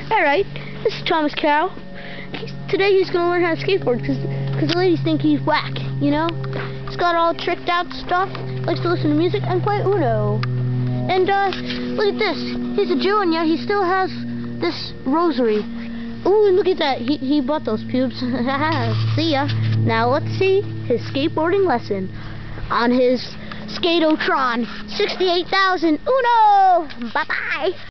Alright, this is Thomas Cow. Today he's going to learn how to skateboard because the ladies think he's whack, you know? He's got all tricked out stuff, likes to listen to music, and play Uno. And look at this. He's a Jew and yet he still has this rosary. Ooh, and look at that. He bought those pubes. See ya. Now let's see his skateboarding lesson on his Skatotron 68,000 Uno. Bye-bye.